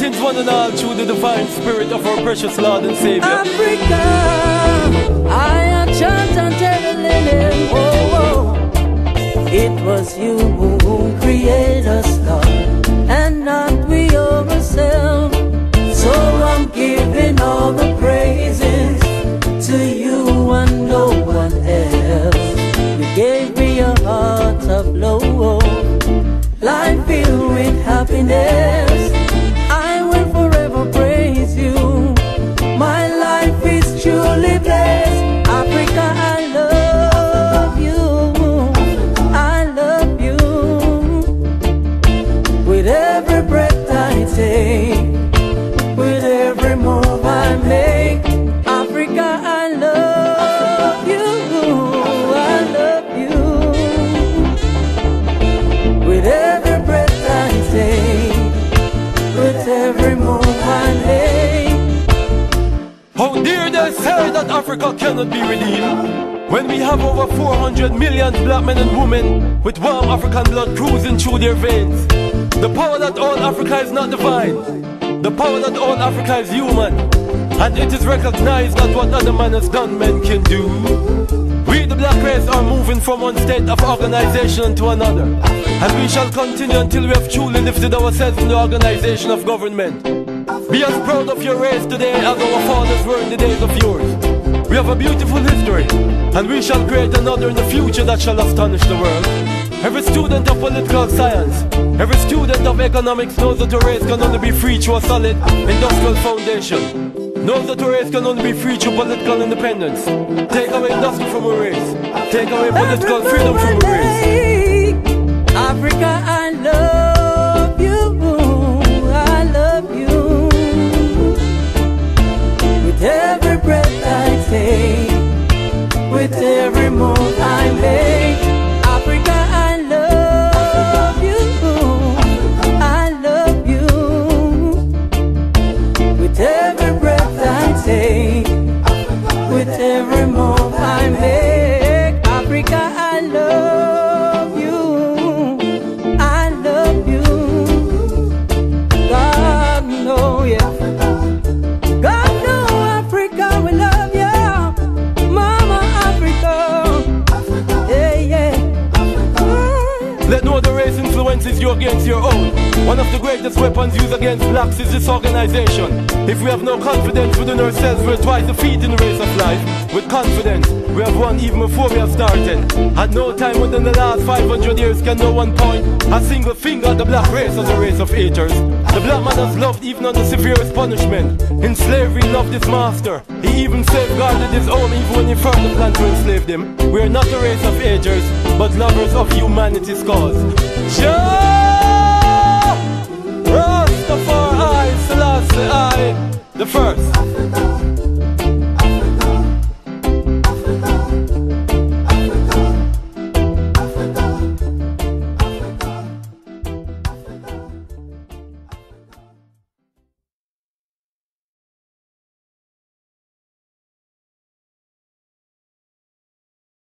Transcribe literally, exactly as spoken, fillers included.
Greetings one and all through the divine spirit of our precious Lord and Savior. Africa, I am chant and telling, oh, oh, it was you who created us, Lord, and not we ourselves. So I'm giving all the praises to you and no one else. You gave me a heart of love, life filled with happiness. I will forever praise you. My life is truly blessed. Africa, I love you. I love you. With every breath I take, with every move I make, Africa, I love you. I love you. With every breath I take, with every move I make. How dare they say that Africa cannot be redeemed, when we have over four hundred million black men and women with warm African blood cruising through their veins. The power that all Africa is not divine, the power that all Africa is human, and it is recognized that what other man has done, men can do. We the black race are moving from one state of organization to another, and we shall continue until we have truly lifted ourselves in the organization of government. Be as proud of your race today as our fathers were in the days of yours. We have a beautiful history, and we shall create another in the future that shall astonish the world. Every student of political science, every student of economics knows that a race can only be free through a solid industrial foundation. Knows that a race can only be free through political independence. Take away industry from a race, take away political freedom from a race. Africa, I love you. I love you. With every breath I take, with every move I make, Africa, I love you. I love you. With every breath I take, with every move I make, Africa, I love you. I love you. God know, yeah. God know, Africa, we love you. Mama Africa. Yeah, yeah. Let no other race influences you against your own. One of the greatest weapons used against blacks is disorganization. If we have no confidence within ourselves, we'll twice defeat in the race of life. With confidence, we have won even before we have started. At no time within the last five hundred years can no one point a single finger at the black race as a race of haters. The black man has loved even under severest punishment. In slavery, he loved his master. He even safeguarded his own even when he further planned to enslave them. We are not a race of haters, but lovers of humanity's cause. Jah Rastafari, Selassie I, the first.